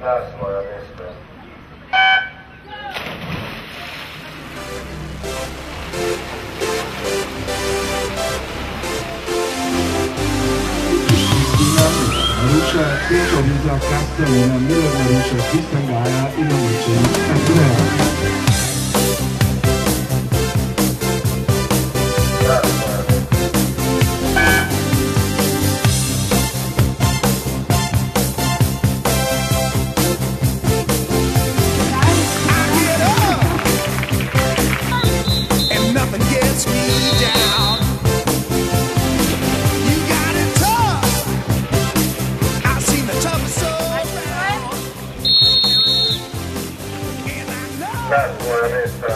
Na svoje mesto. Maruša Tečovica, Kastelina, Miller Maruša, Tristan Gaja in Maručevic Andreja. Na svoje mesto.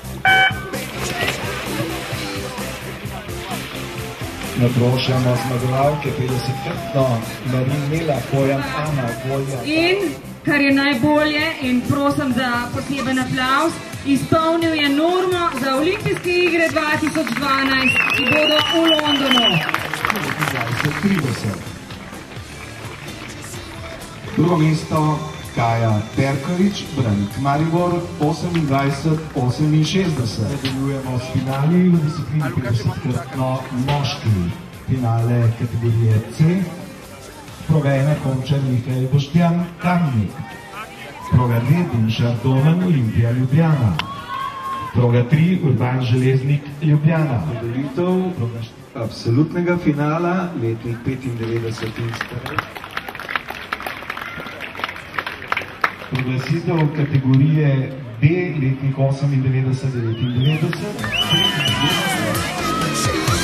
Naprošamo zmagovalke 50-kratno Marin Mela, Pojan Ana, Golja. In, kar je najbolje, in prosim za poseben aplavz, izpolnil je normo za Olimpijske igre 2012, ki bodo v Londonu. 30. Drugo mesto Kaja Perkovič, Branik Maribor, 28-68. Nadaljujemo s finali v disciplini 50-kratno moški. Finale kategorije C. Proga 1 konča Mihael Boštjan Kamnik. Proga 2 Dimšar Domen, Olimpija Ljubljana. Proga 3 Urban Železnik Ljubljana. Podelitev absolutnega finala letnih 95 in starih. Proglasitev kategorije B letnih 98-99.